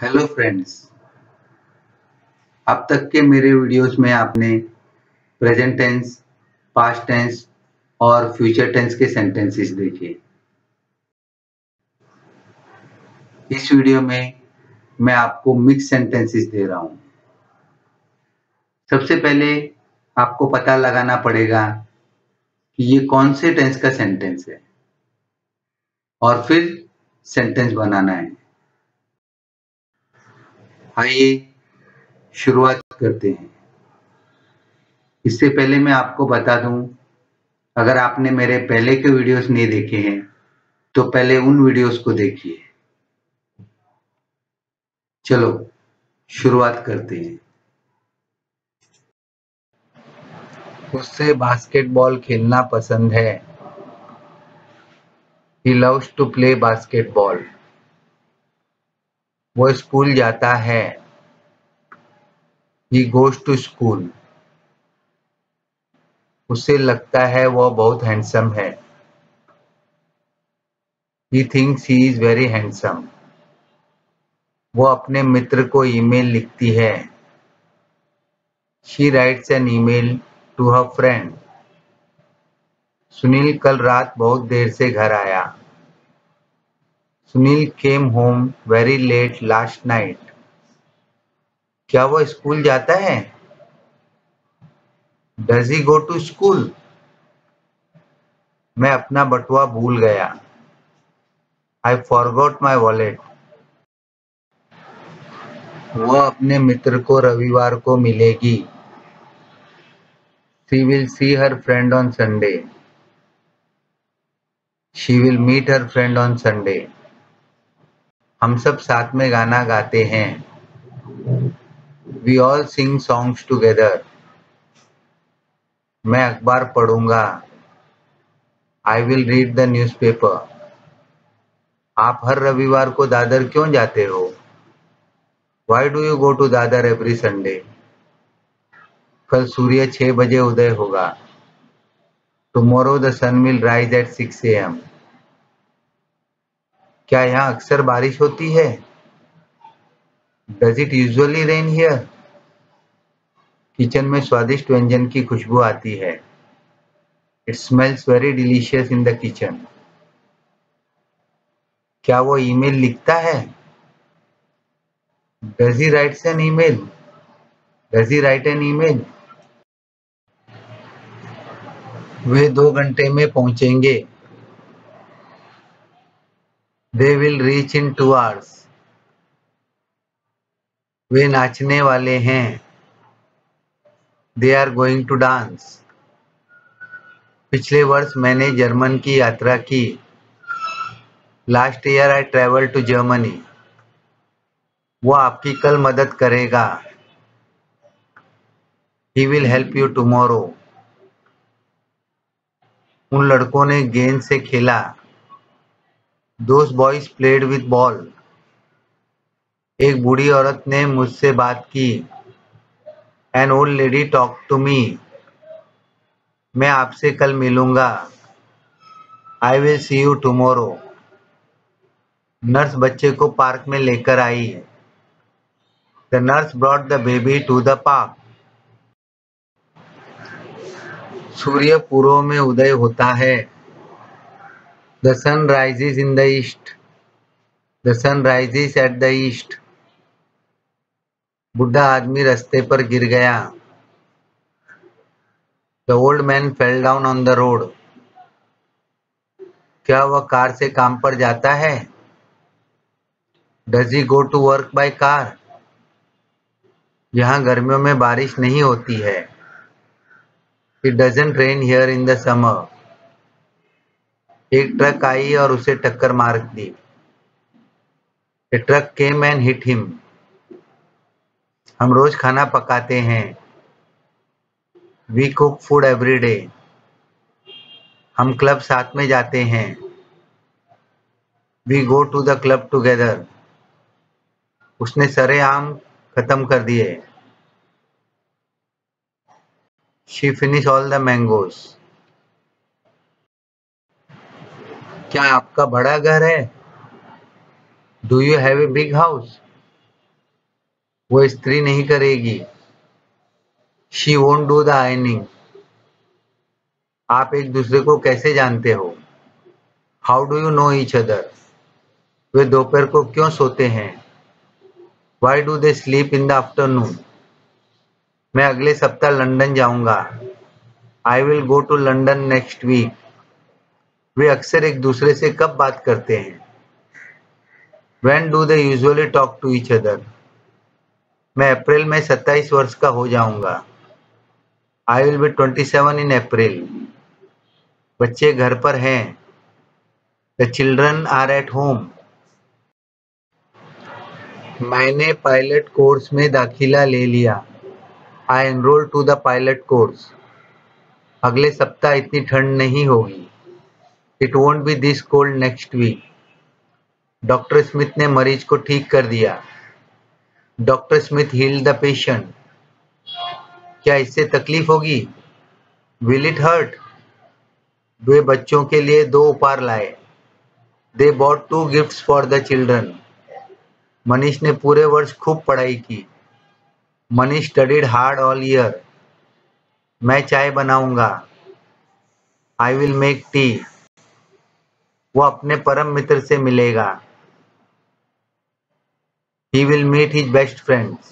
Hello friends. अब तक के मेरे वीडियोस में आपने प्रेजेंट टेंस, पास्ट टेंस और फ्यूचर टेंस के सेंटेंसेस देखे। इस वीडियो में मैं आपको मिक्स सेंटेंसेस दे रहा हूँ। सबसे पहले आपको पता लगाना पड़ेगा कि ये कौन से टेंस का सेंटेंस है और फिर सेंटेंस बनाना है। आइए शुरुआत करते हैं। इससे पहले मैं आपको बता दूं, अगर आपने मेरे पहले के वीडियोस नहीं देखे हैं तो पहले उन वीडियोस को देखिए। चलो शुरुआत करते हैं। उसे बास्केटबॉल खेलना पसंद है। He loves to play basketball. वो स्कूल जाता है। He goes to school. उसे लगता है वह बहुत हैंडसम है। He thinks he is very handsome. वो अपने मित्र को ईमेल लिखती है। She writes an email to her friend. Sunil कल रात बहुत देर से घर आया। Sunil came home very late last night. क्या वो स्कूल जाता है? Does he go to school? मैं अपना बटुआ भूल गया। I forgot my wallet. वह अपने मित्र को रविवार को मिलेगी। She will see her friend on Sunday. She will meet her friend on Sunday. हम सब साथ में गाना गाते हैं। We all sing songs together. मैं अखबार पढ़ूंगा। I will read the newspaper. आप हर रविवार को दादर क्यों जाते हो? Why do you go to Dadar every Sunday? कल सूर्य 6 बजे उदय होगा। Tomorrow the sun will rise at 6 a.m. क्या यहाँ अक्सर बारिश होती है? Does it usually rain here? Kitchen में स्वादिष्ट व्यंजन की खुशबू आती है। It smells very delicious in the kitchen. क्या वो ईमेल लिखता है? Does he write an email? Does he write an email? वे 2 घंटे में पहुंचेंगे। They will reach in 2 hours. वे नाचने वाले हैं। They are going to dance. पिछले वर्ष मैंने जर्मन की यात्रा की। Last year I traveled to Germany. वो आपकी कल मदद करेगा। He will help you tomorrow. उन लड़कों ने गेंद से खेला। Those boys played with ball. एक बूढ़ी औरत ने मुझसे बात की। An old lady talked to me. मैं आपसे कल मिलूंगा। I will see you tomorrow. Nurse बच्चे को पार्क में लेकर आई। The nurse brought the baby to the park. सूर्य पूर्व में उदय होता है। The sun rises in the east. The sun rises at the east. बुढ़ा आदमी रास्ते पर गिर गया। The old man fell down on the road. क्या वह कार से काम पर जाता है? Does he go to work by car? यहाँ गर्मियों में बारिश नहीं होती है। It doesn't rain here in the summer. एक ट्रक आई और उसे टक्कर मार दी। A truck came and hit him. हम रोज खाना पकाते हैं। We cook food every day. हम क्लब साथ में जाते हैं। We go to the club together. उसने सारे आम खत्म कर दिए। She finished all the mangoes. क्या आपका बड़ा घर है? Do you have a big house? वो इस्त्री नहीं करेगी। She won't do the ironing. आप एक दूसरे को कैसे जानते हो? How do you know each other? वे दोपहर को क्यों सोते हैं? Why do they sleep in the afternoon? मैं अगले सप्ताह लंदन जाऊंगा। I will go to London next week. वे अक्सर एक दूसरे से कब बात करते हैं? When do they usually talk to each other? मैं अप्रैल में 27 वर्ष का हो जाऊंगा। I will be 27 in April. बच्चे घर पर हैं। The children are at home. मैंने पायलट कोर्स में दाखिला ले लिया। I enrolled to the pilot course. अगले सप्ताह इतनी ठंड नहीं होगी। It won't be this cold next week. Doctor Smith ने मरीज को ठीक कर दिया। Doctor Smith healed the patient. क्या इससे तकलीफ होगी? Will it hurt? वे बच्चों के लिए 2 उपहार लाए। They bought 2 gifts for the children. Manish ने पूरे वर्ष खूब पढ़ाई की। Manish studied hard all year. मैं चाय बनाऊंगा। I will make tea. वो अपने परम मित्र से मिलेगा। He will meet his best friends.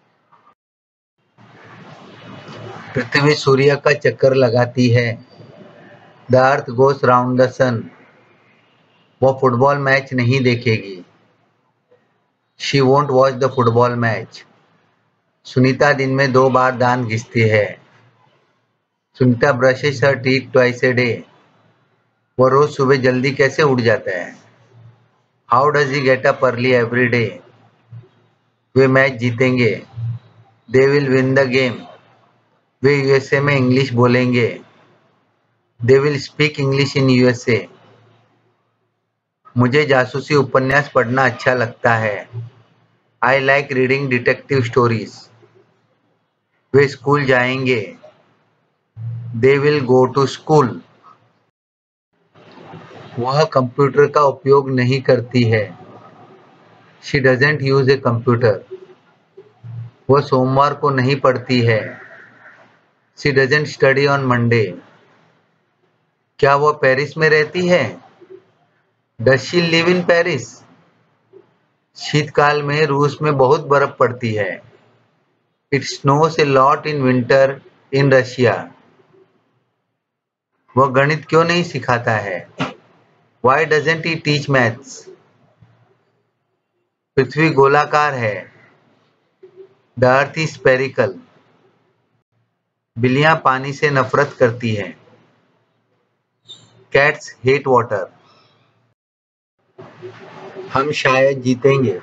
पृथ्वी सूर्य का चक्कर लगाती है। The earth goes round the sun. वो फुटबॉल मैच नहीं देखेगी। She won't watch the football match. Sunita दिन में 2 बार दांत घिसती है। Sunita brushes her teeth twice a day. वो रोज सुबह जल्दी कैसे उठ जाता है? How does he get up early every day? वे मैच जीतेंगे। They will win the game. वे यूएसए में इंग्लिश बोलेंगे। They will speak English in USA. मुझे जासूसी उपन्यास पढ़ना अच्छा लगता है। I like reading detective stories. वे स्कूल जाएंगे। They will go to school. वह कंप्यूटर का उपयोग नहीं करती है। She doesn't use a computer. वह सोमवार को नहीं पढ़ती है। She doesn't study on Monday. क्या वह पेरिस में रहती है? Does she live in Paris? शीतकाल में रूस में बहुत बर्फ पड़ती है। It snows a lot in winter in Russia. वह गणित क्यों नहीं सिखाता है? Why doesn't he teach maths? पृथ्वी गोलाकार है। The earth is spherical. बिल्लियां पानी से नफरत करती हैं। Cats hate water. हम शायद जीतेंगे।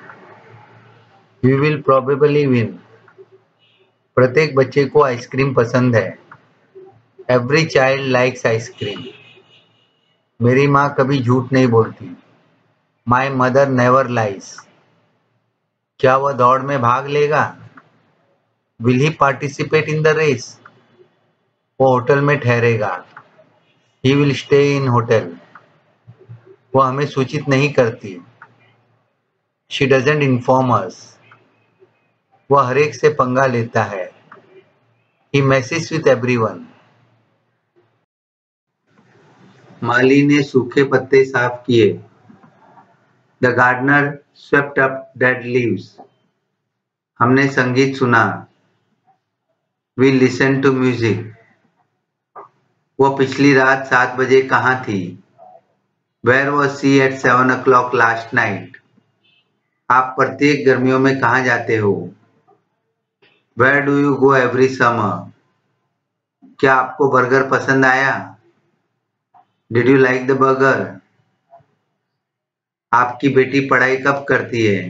We will probably win. प्रत्येक बच्चे को आइसक्रीम पसंद है। Every child likes ice cream. मेरी माँ कभी झूठ नहीं बोलती। My mother never lies. क्या वह दौड़ में भाग लेगा? Will he participate in the race? वो होटल में ठहरेगा। He will stay in hotel. वो हमें सूचित नहीं करती। She doesn't inform us. वह हर एक से पंगा लेता है। He messes with everyone. माली ने सूखे पत्ते साफ किए। The gardener swept up dead leaves. हमने संगीत सुना। We listened to music. वो पिछली रात 7 बजे कहाँ थी? Where was she at 7 o'clock last night? आप प्रत्येक गर्मियों में कहाँ जाते हो? Where do you go every summer? क्या आपको बर्गर पसंद आया? Did you like the burger? आपकी बेटी पढ़ाई कब करती है?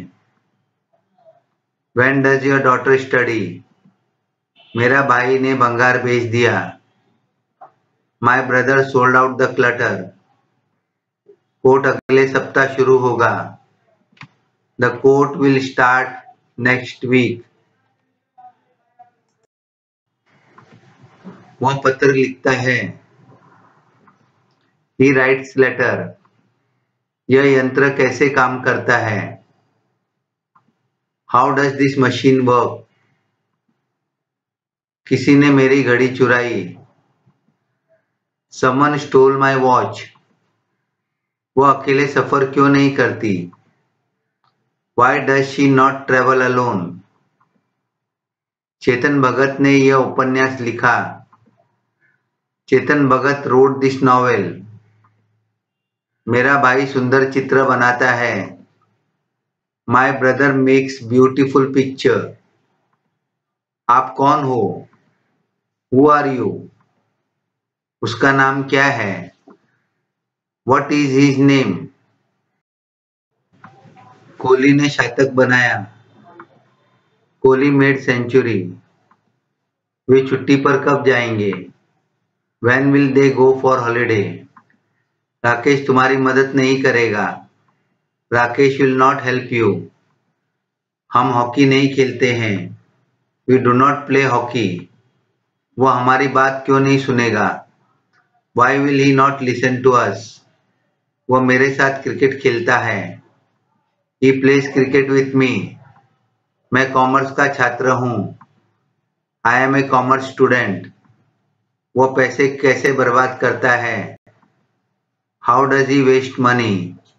When does your daughter study? मेरा भाई ने भंगार बेच दिया। My brother sold out the clutter. Court अगले सप्ताह शुरू होगा। The court will start next week. वह पत्र लिखता है। He writes letter. यह यंत्र कैसे काम करता है? How does this machine work? किसी ने मेरी घड़ी चुराई। Someone stole my watch. वो अकेले सफर क्यों नहीं करती? Why does she not travel alone? Chetan Bhagat ने यह उपन्यास लिखा। Chetan Bhagat wrote this novel. मेरा भाई सुंदर चित्र बनाता है। My brother makes beautiful picture. आप कौन हो? Who are you? उसका नाम क्या है? What is his name? Kohli ने शतक बनाया। Kohli made century. वे छुट्टी पर कब जाएंगे? When will they go for holiday? Rakesh तुम्हारी मदद नहीं करेगा। Rakesh will not help you. हम हॉकी नहीं खेलते हैं। We do not play hockey. वो हमारी बात क्यों नहीं सुनेगा? Why will he not listen to us? वो मेरे साथ क्रिकेट खेलता है। He plays cricket with me. मैं कॉमर्स का छात्र हूँ। I am a commerce student. वो पैसे कैसे बर्बाद करता है? How does he waste money?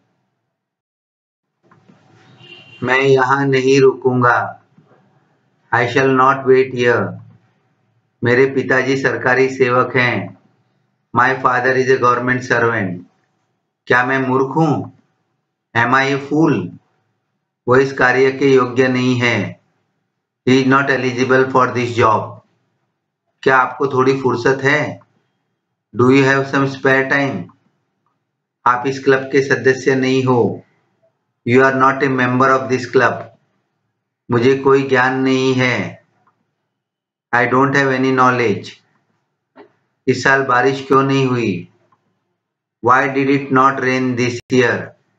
मैं यहाँ नहीं रुकूंगा। I shall not wait here. मेरे पिताजी सरकारी सेवक हैं। My father is a government servant. क्या मैं मूर्ख हूँ? Am I a fool? वो इस कार्य के योग्य नहीं है। He is not eligible for this job. क्या आपको थोड़ी फुर्सत है? Do you have some spare time? आप इस क्लब के सदस्य नहीं हो। You are not a member of this club. मुझे कोई ज्ञान नहीं है। I don't have any knowledge. इस साल बारिश क्यों नहीं हुई? Why did it not rain this year?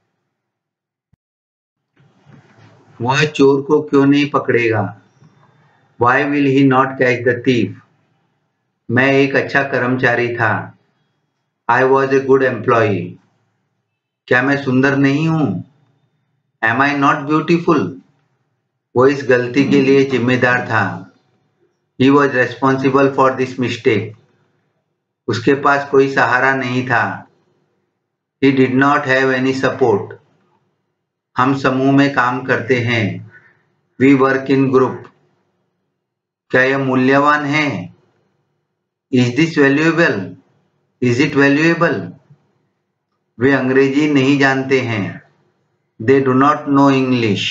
वह चोर को क्यों नहीं पकड़ेगा? Why will he not catch the thief? मैं एक अच्छा कर्मचारी था। I was a good employee. क्या मैं सुंदर नहीं हूँ? Am I not beautiful? वो इस गलती के लिए जिम्मेदार था। He was responsible for this mistake. उसके पास कोई सहारा नहीं था। He did not have any support. हम समूह में काम करते हैं। We work in group. क्या यह मूल्यवान है? Is this valuable? Is it valuable? वे अंग्रेजी नहीं जानते हैं। They do not know English.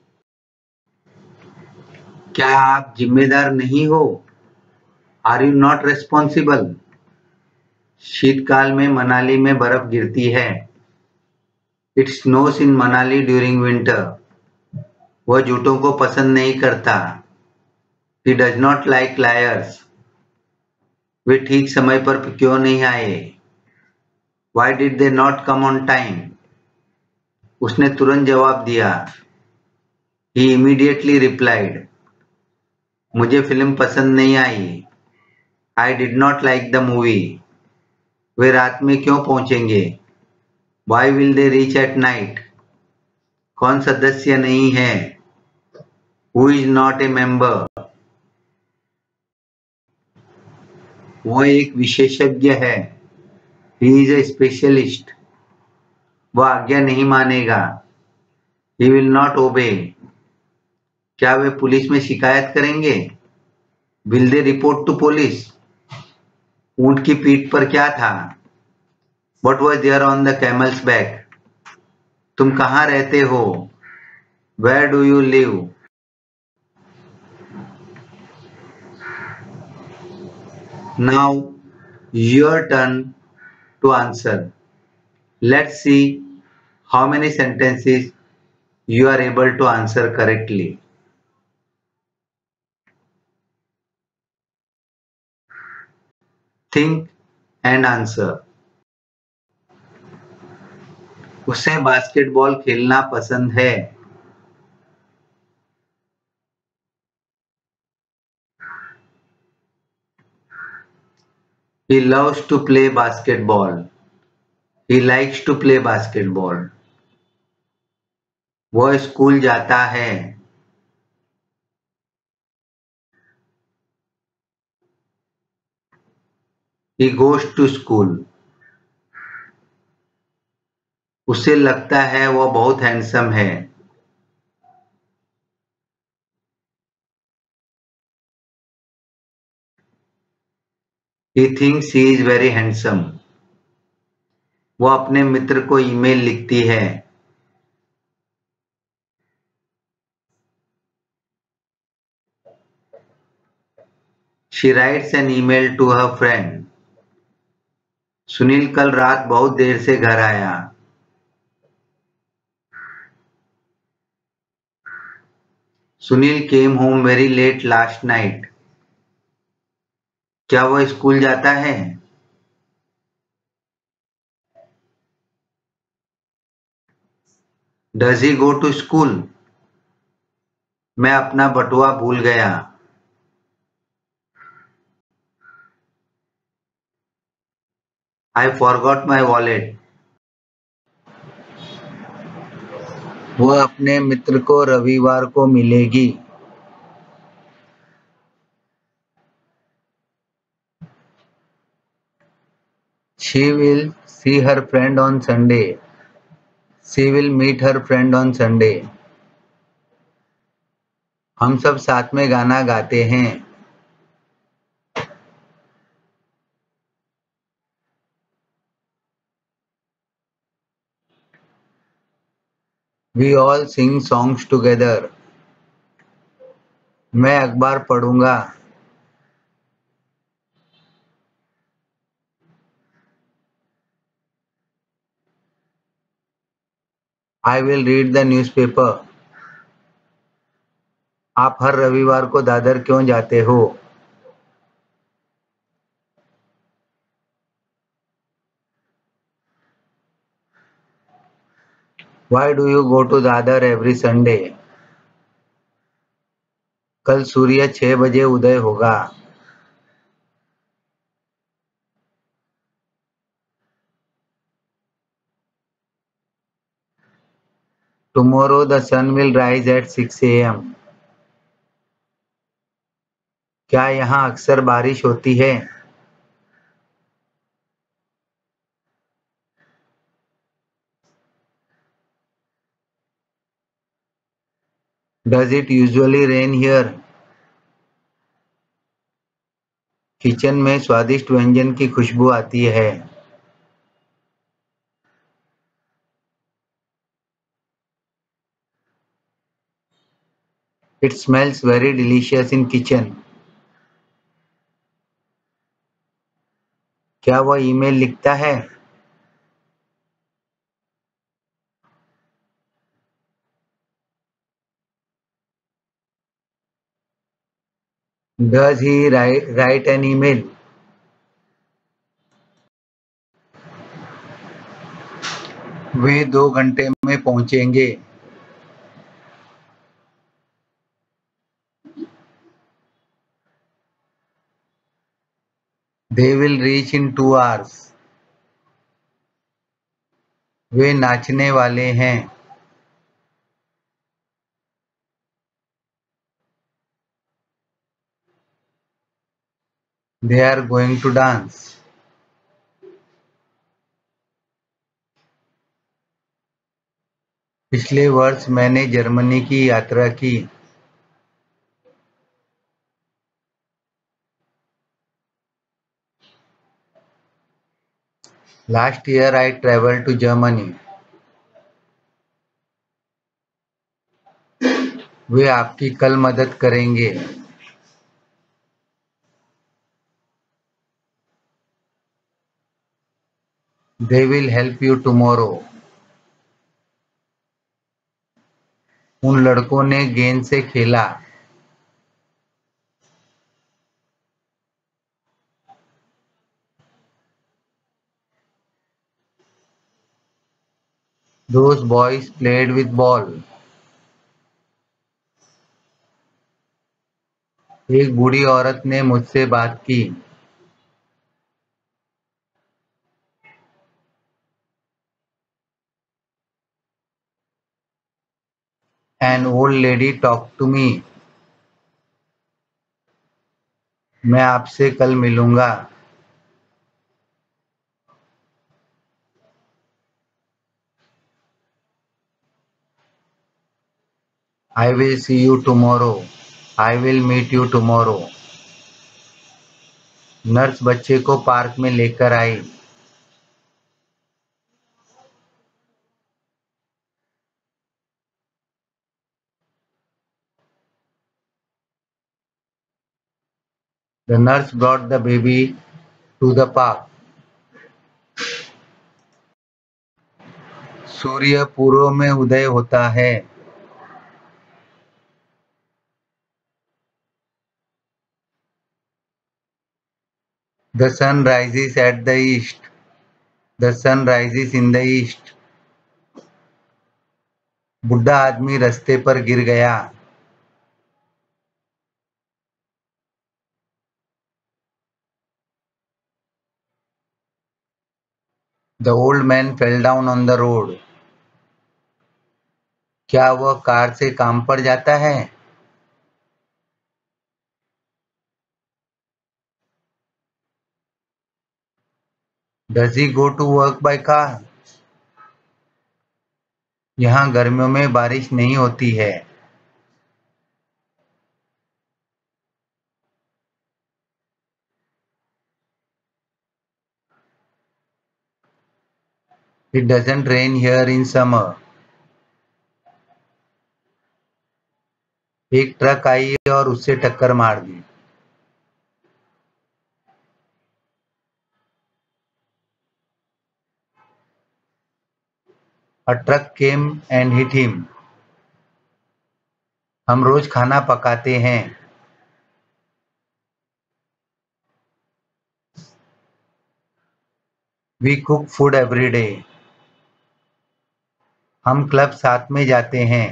क्या आप जिम्मेदार नहीं हो? Are you not responsible? शीतकाल में मनाली में बर्फ गिरती है। It snows in Manali during winter. वह झूठों को पसंद नहीं करता। He does not like liars. वे ठीक समय पर क्यों नहीं आए? Why did they not come on time? उसने तुरंत जवाब दिया। He immediately replied. मुझे फिल्म पसंद नहीं आई। I did not like the movie. वे रात में क्यों पहुंचेंगे? Why will they reach at night? कौन सदस्य नहीं है? Who is not a member? वो एक विशेषज्ञ है। He is a specialist. वह आज्ञा नहीं मानेगा। He will not obey. क्या वे पुलिस में शिकायत करेंगे? Will they report to police? ऊंट की पीठ पर क्या था? What was there on the camel's back? तुम कहाँ रहते हो? Where do you live? Now your turn to answer. Let's see how many sentences you are able to answer correctly. Think and answer. उसे बास्केटबॉल खेलना पसंद है। He loves to play basketball. He likes to play basketball. वह school जाता है। He goes to school. उसे लगता है वह बहुत हैंडसम है. He thinks he is very handsome. वो अपने मित्र को ईमेल लिखती है. She writes an email to her friend. Sunil कल रात बहुत देर से घर आया. Sunil came home very late last night. क्या वह स्कूल जाता है? Does he go to school? मैं अपना बटुआ भूल गया. I forgot my wallet. वह अपने मित्र को रविवार को मिलेगी. She will see her friend on Sunday. She will meet her friend on Sunday. हम सब साथ में गाना गाते हैं. We all sing songs together. मैं अखबार पढ़ूंगा. I will read the newspaper. आप हर रविवार को दादर क्यों जाते हो? Why do you go to Dadar every Sunday? कल सूर्य 6 बजे उदय होगा. Tomorrow the sun will rise at 6 a.m. क्या यहाँ अक्सर बारिश होती है? Does it usually rain here? Kitchen में स्वादिष्ट व्यंजन की खुशबू आती है. It smells very delicious in kitchen. क्या वह ईमेल लिखता है? Does he write an email? वे 2 घंटे में पहुंचेंगे. They will reach in 2 hours. वे नाचने वाले हैं. They are going to dance. पिछले वर्ष मैंने जर्मनी की यात्रा की. Last year I traveled to Germany. वे आपकी कल मदद करेंगे. They will help you tomorrow. उन लड़कों ने गेंद से खेला. Those boys played with ball. एक बूढ़ी औरत ने मुझसे बात की. An old lady talked to me. मैं आपसे कल मिलूंगा. I will see you tomorrow. I will meet you tomorrow. Nurse बच्चे को पार्क में लेकर आई. The nurse brought the baby to the park. सूर्य पूर्व में उदय होता है. The sun rises at the east. The sun rises in the east. बुढ़ा आदमी रास्ते पर गिर गया. The old man fell down on the road. क्या वह कार से काम पर जाता है? Does he go to work by car? यहाँ गर्मियों में बारिश नहीं होती है. It doesn't rain here in summer. एक ट्रक आई और उससे टक्कर मार दी. A truck came and hit him. हम रोज खाना पकाते हैं. We cook food every day. हम क्लब साथ में जाते हैं.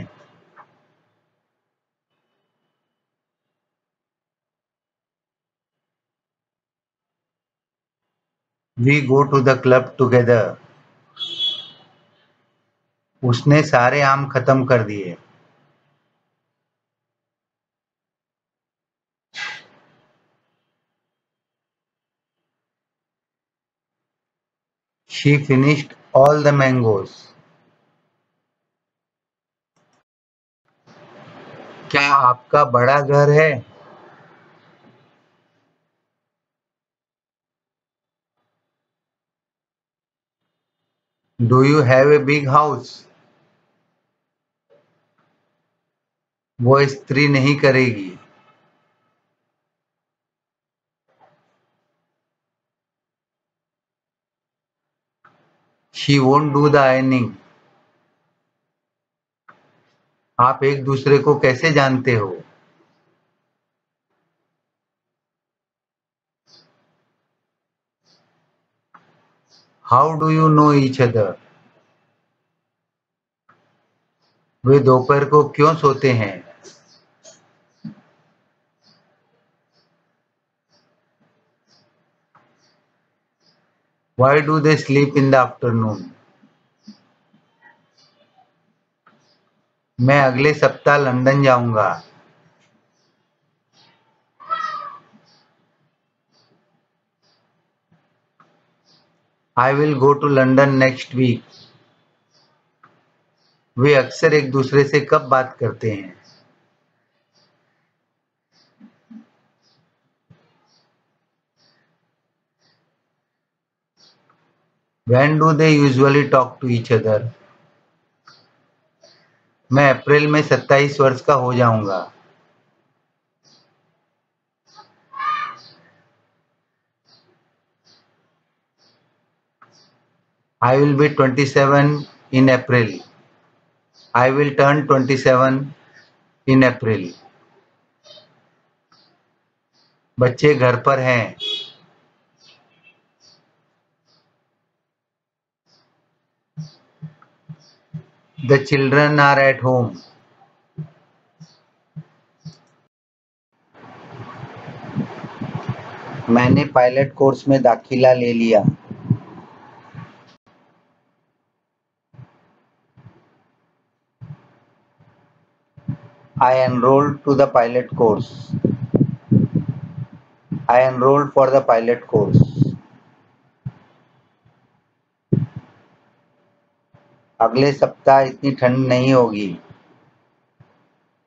We go to the club together. उसने सारे आम खत्म कर दिए. She finished all the mangoes. क्या आपका बड़ा घर है? Do you have a big house? वो स्त्री नहीं करेगी. She won't do the ironing. आप एक दूसरे को कैसे जानते हो? How do you know each other? वे दोपहर को क्यों सोते हैं? Why do they sleep in the afternoon? मैं अगले सप्ताह लंदन जाऊंगा. I will go to London next week. वे अक्सर एक दूसरे से कब बात करते हैं? When do they usually talk to each other? मैं अप्रैल में 27 वर्ष का हो जाऊंगा. I will be 27 in April. I will turn 27 in April. बच्चे घर पर हैं. The children are at home. मैंने पायलट कोर्स में दाखिला ले लिया. I enrolled to the pilot course. I enrolled for the pilot course. अगले सप्ताह इतनी ठंड नहीं होगी.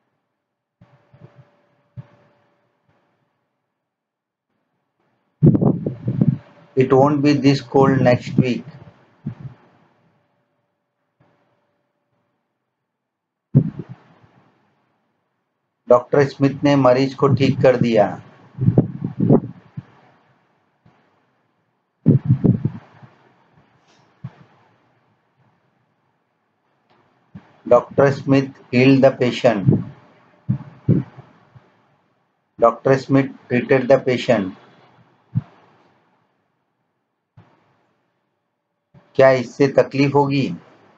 It won't be this cold next week. Doctor Smith ने मरीज को ठीक कर दिया। Dr. Smith healed the patient. Dr. Smith treated the patient. क्या इससे तकलीफ होगी?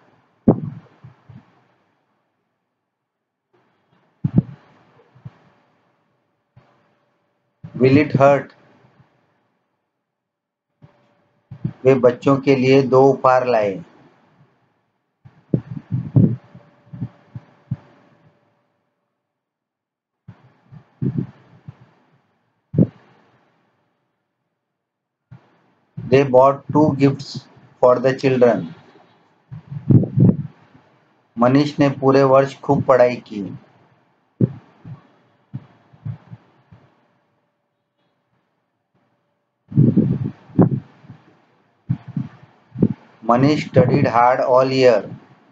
Will it hurt? वे बच्चों के लिए 2 उपहार लाए। They bought 2 gifts for the children. Manish ने पूरे वर्ष खूब पढ़ाई की। Manish studied hard all year.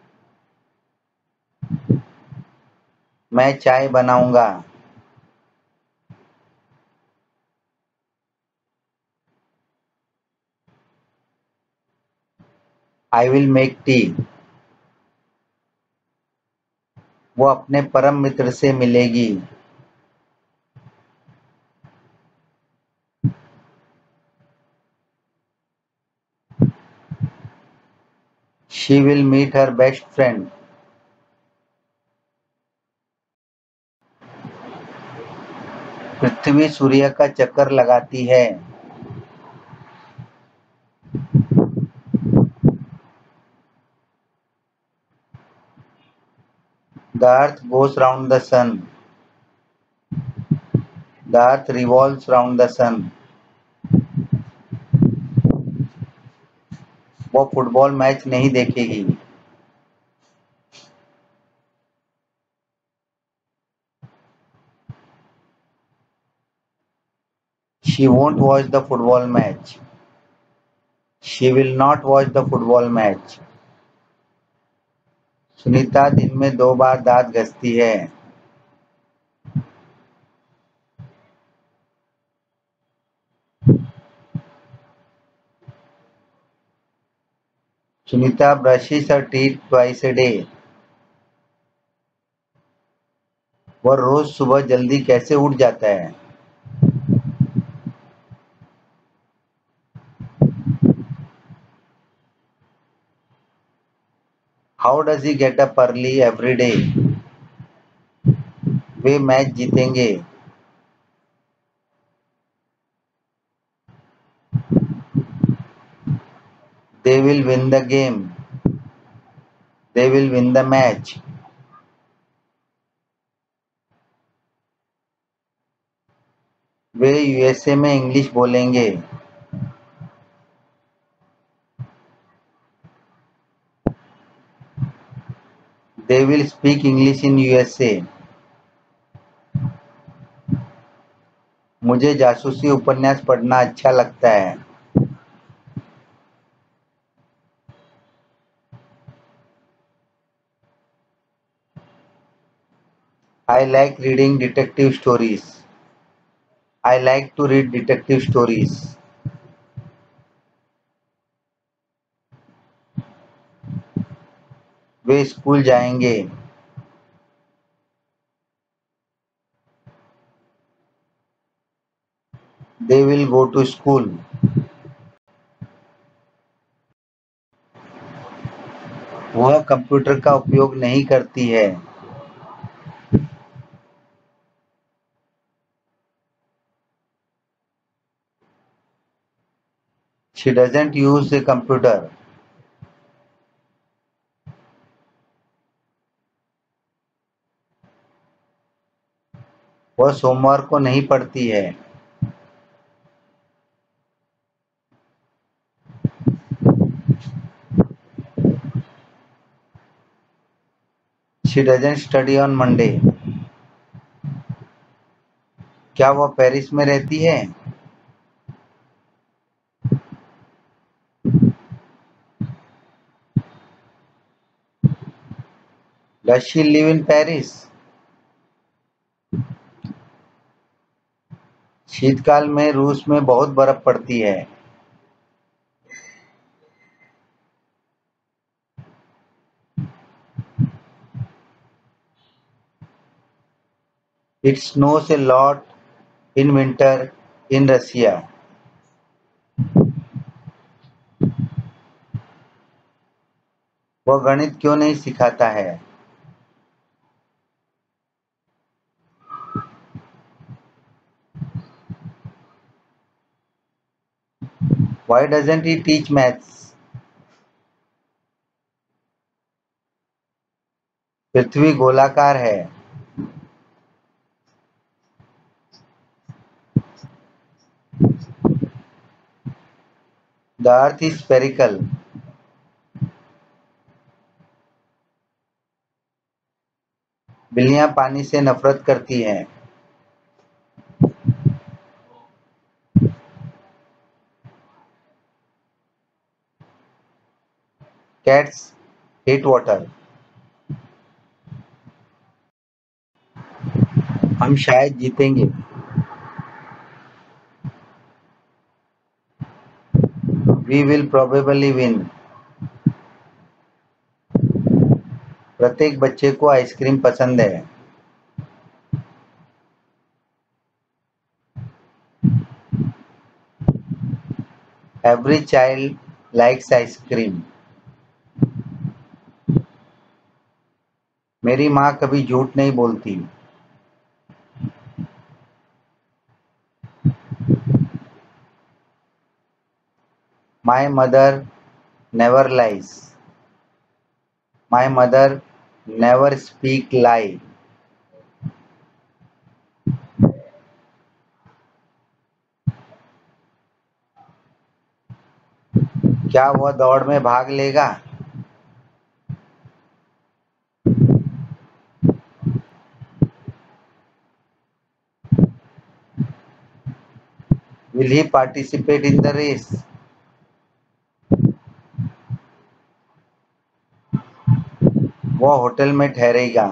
मैं चाय बनाऊंगा। I will make tea. वो अपने परम मित्र से मिलेगी। She will meet her best friend. पृथ्वी सूर्य का चक्कर लगाती है। The earth goes round the sun. The earth revolves round the sun. वो फुटबॉल मैच नहीं देखेगी। She won't watch the football match. She will not watch the football match. Sunita दिन में 2 बार दांत घसती है। Sunita brushes her teeth twice a day. वह रोज सुबह जल्दी कैसे उठ जाता है? How does he get up early every day? वे मैच जीतेंगे। They will win the game. They will win the match. वे यूएसए में इंग्लिश बोलेंगे। They will speak English in USA. मुझे जासूसी उपन्यास पढ़ना अच्छा लगता है। I like reading detective stories. I like to read detective stories. वे स्कूल जाएंगे। They will go to school. वह कंप्यूटर का उपयोग नहीं करती है। She doesn't use a computer. वह सोमवार को नहीं पढ़ती है। She doesn't study on Monday. क्या वह पेरिस में रहती है? Does she live in Paris? शीतकाल में रूस में बहुत बर्फ पड़ती है। It snows a lot in winter in Russia. वह गणित क्यों नहीं सिखाता है? Why doesn't he teach maths? पृथ्वी गोलाकार है। The earth is spherical. बिल्लियां पानी से नफरत करती हैं। Cats hate water. हम शायद जीतेंगे। We will probably win. प्रत्येक बच्चे को आइसक्रीम पसंद है। Every child likes ice cream. मेरी माँ कभी झूठ नहीं बोलती। My mother never lies. My mother never speak lie. क्या वह दौड़ में भाग लेगा? Will he participate in the race? वह होटल में ठहरेगा।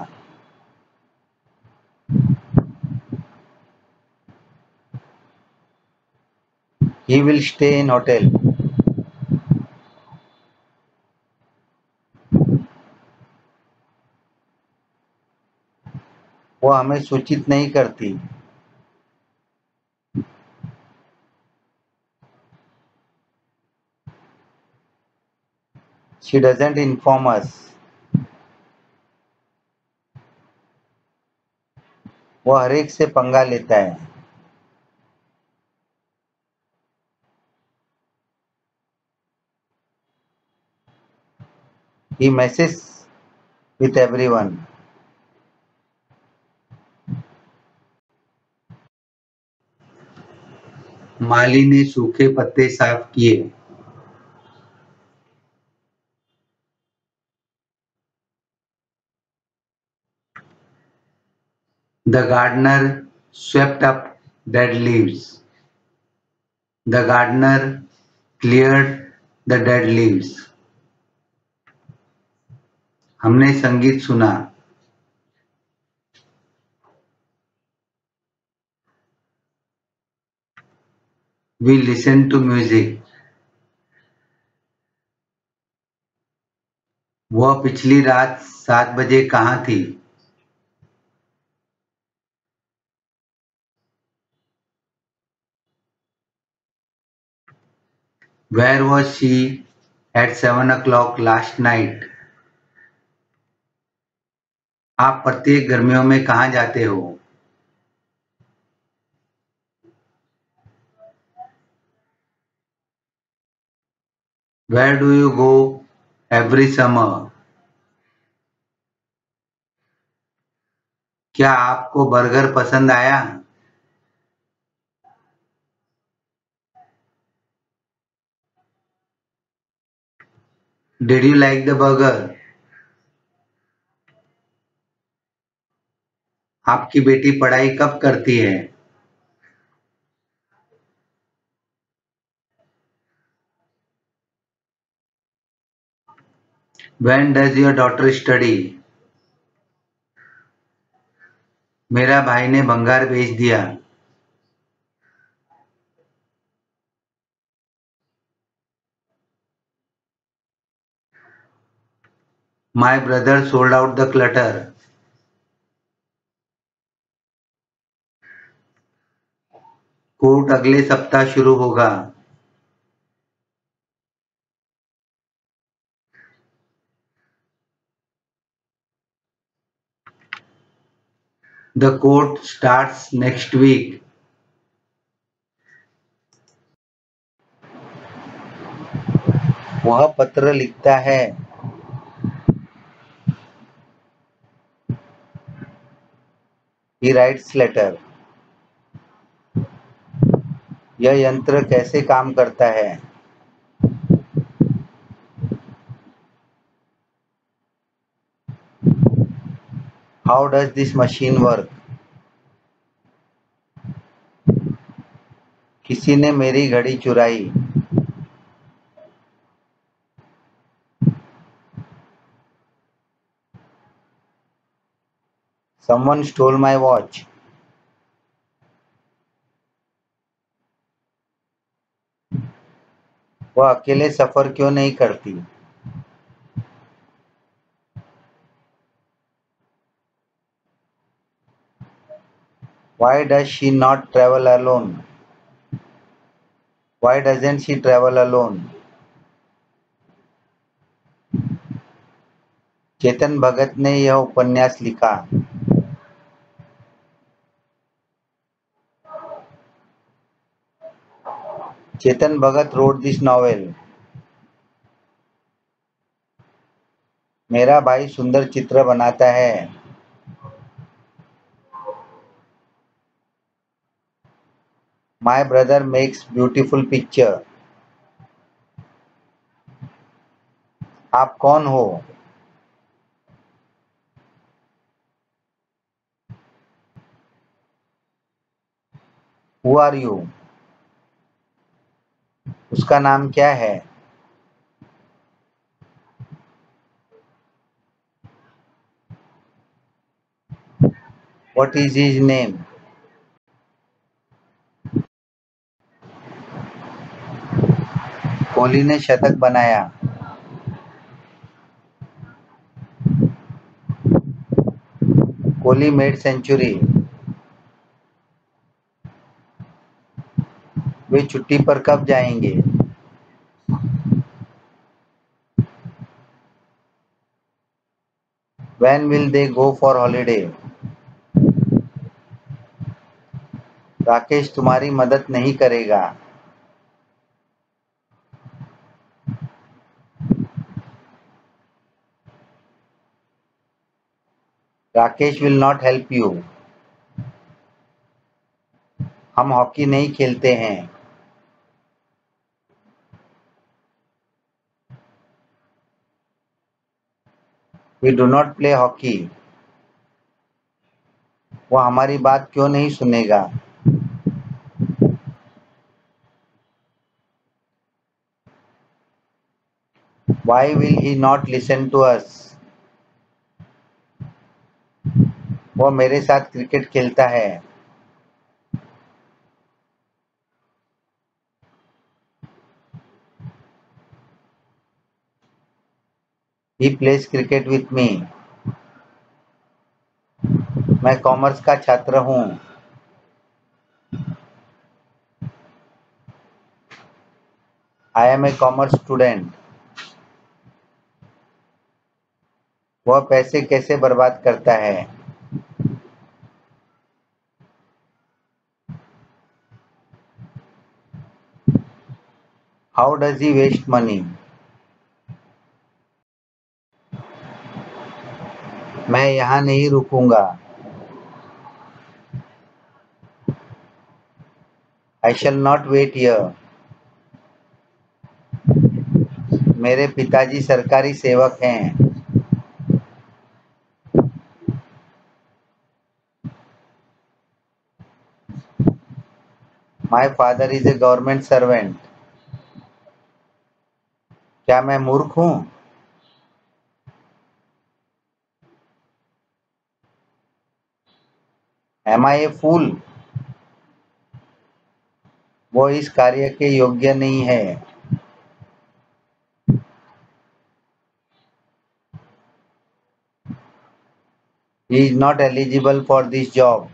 He will stay in hotel. वह हमें सूचित नहीं करती। She doesn't inform us. वह हर एक से पंगा लेता है। He messes with everyone. माली ने सूखे पत्ते साफ किए। The gardener swept up dead leaves. The gardener cleared the dead leaves. हमने संगीत सुना। We listened to music. वह पिछली रात 7 बजे कहाँ थी? Where was she at 7 o'clock last night? आप प्रत्येक गर्मियों में कहाँ जाते हो? Where do you go every summer? क्या आपको बर्गर पसंद आया? Did you like the burger? आपकी बेटी पढ़ाई कब करती है? When does your daughter study? मेरा भाई ने भंगार बेच दिया। My brother sold out the clutter. Court अगले सप्ताह शुरू होगा। The court starts next week. वह पत्र लिखता है। He writes letter. यह यंत्र कैसे काम करता है? How does this machine work? किसी ने मेरी घड़ी चुराई। Someone stole my watch. वह अकेले सफर क्यों नहीं करती? Why does she not travel alone? Why doesn't she travel alone? चेतन भगत ने यह उपन्यास लिखा। चेतन भगत wrote this novel. मेरा भाई सुंदर चित्र बनाता है। My brother makes beautiful picture. आप कौन हो? Who are you? उसका नाम क्या है? What is his name? Kohli ने शतक बनाया। Kohli made century. वे छुट्टी पर कब जाएंगे? When will they go for holiday? Rakesh तुम्हारी मदद नहीं करेगा। Rakesh will not help you. हम हॉकी नहीं खेलते हैं। We do not play hockey. वो हमारी बात क्यों नहीं सुनेगा? Why will he not listen to us? वो मेरे साथ क्रिकेट खेलता है। He plays cricket with me. मैं कॉमर्स का छात्र हूँ। I am a commerce student. वह पैसे कैसे बर्बाद करता है? How does he waste money? मैं यहाँ नहीं रुकूंगा। I shall not wait here. मेरे पिताजी सरकारी सेवक हैं। My father is a government servant. क्या मैं मूर्ख हूँ? Am I a fool? वो इस कार्य के योग्य नहीं है। He is not eligible for this job.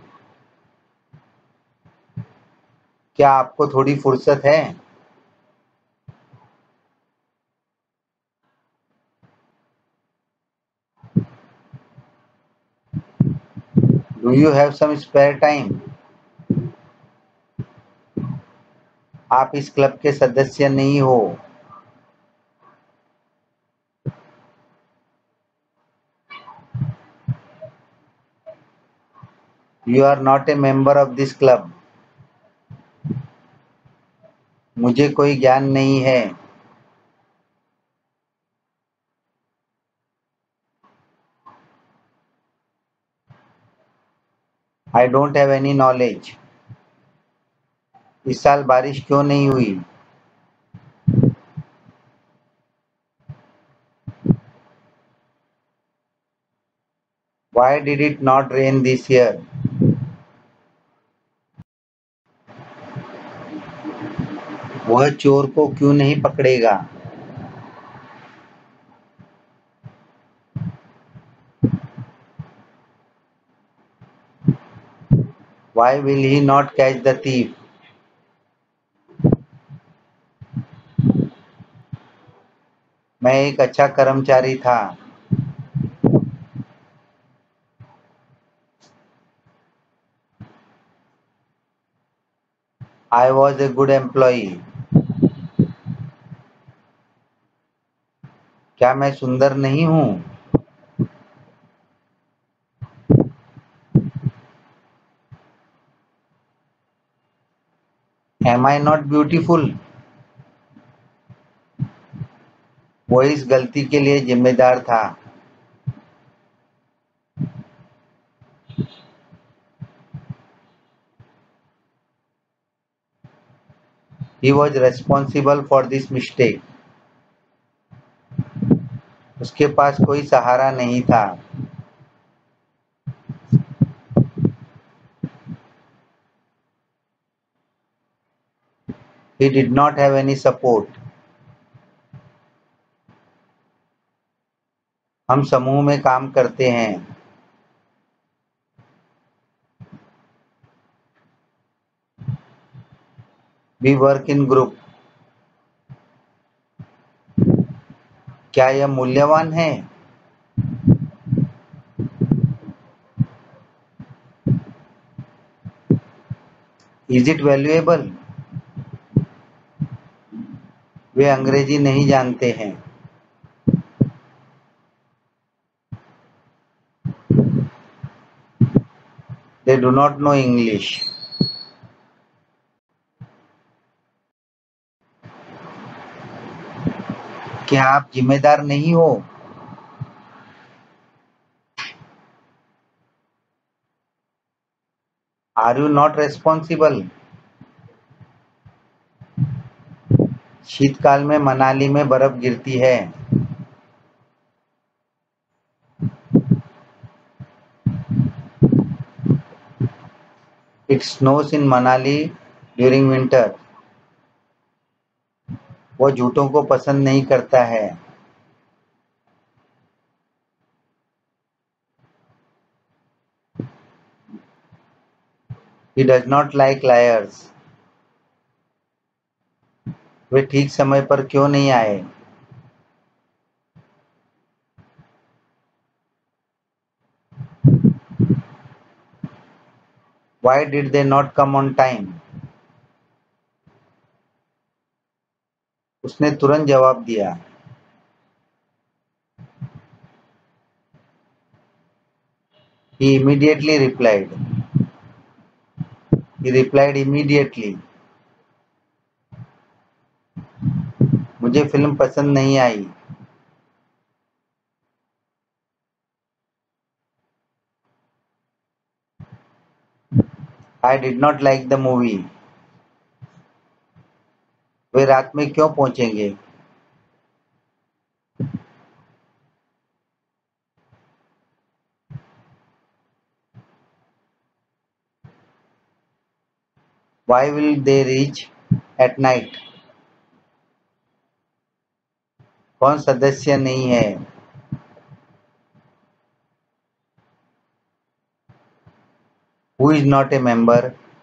क्या आपको थोड़ी फुर्सत है? Do you have some spare time? आप इस क्लब के सदस्य नहीं हो। You are not a member of this club. मुझे कोई ज्ञान नहीं है। I don't have any knowledge. इस साल बारिश क्यों नहीं हुई? Why did it not rain this year? वह चोर को क्यों नहीं पकड़ेगा? Why will he not catch the thief? मैं एक अच्छा कर्मचारी था। I was a good employee. क्या मैं सुंदर नहीं हूँ? Am I not beautiful? वो इस गलती के लिए जिम्मेदार था। He was responsible for this mistake. उसके पास कोई सहारा नहीं था। He did not have any support. हम समूह में काम करते हैं। We work in group. क्या यह मूल्यवान है? Is it valuable? वे अंग्रेजी नहीं जानते हैं। They do not know English. क्या आप जिम्मेदार नहीं हो? Are you not responsible? शीतकाल में मनाली में बर्फ गिरती है। It snows in Manali during winter. वो झूठों को पसंद नहीं करता है। He does not like liars. वे ठीक समय पर क्यों नहीं आए? Why did they not come on time? उसने तुरंत जवाब दिया। He immediately replied. He replied immediately. मुझे फिल्म पसंद नहीं आई। I did not like the movie. वे रात में क्यों पहुंचेंगे? Why will they reach at night? कौन सदस्य नहीं है? Who is not a member?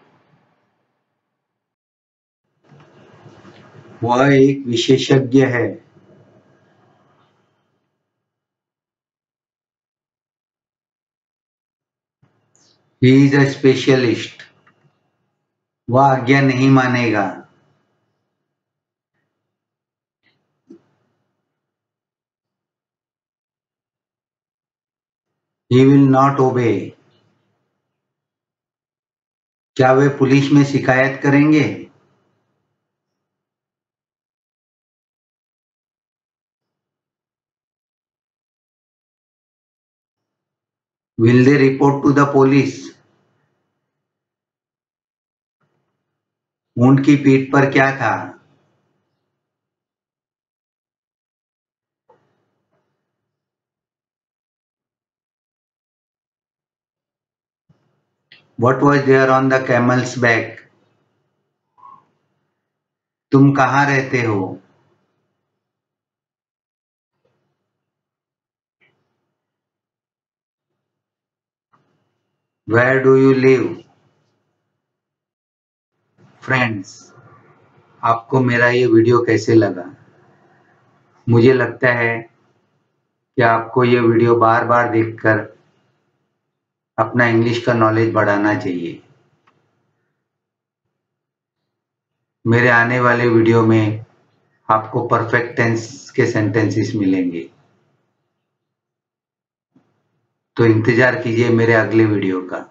वह एक विशेषज्ञ है. He is a specialist. वह आज्ञा नहीं मानेगा. He will not obey. क्या वे पुलिस में शिकायत करेंगे? Will they report to the police? ऊंट की पीठ पर क्या था? What was there on the camel's back? तुम कहाँ रहते हो? Where do you live? Friends, आपको मेरा ये वीडियो कैसे लगा? मुझे लगता है कि आपको ये वीडियो बार बार देखकर अपना इंग्लिश का नॉलेज बढ़ाना चाहिए. मेरे आने वाले वीडियो में आपको परफेक्ट टेंस के सेंटेंसेस मिलेंगे. तो इंतजार कीजिए मेरे अगले वीडियो का.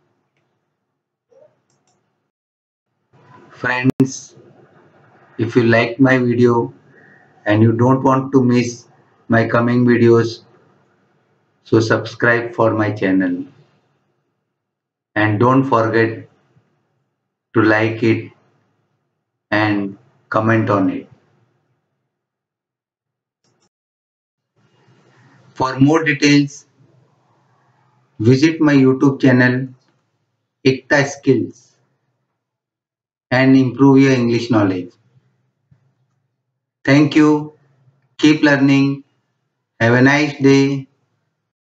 Friends, if you like my video and you don't want to miss my coming videos, so subscribe for my channel and don't forget to like it and comment on it. For more details, visit my YouTube channel Ikta Skills and improve your English knowledge. Thank you. Keep learning. Have a nice day.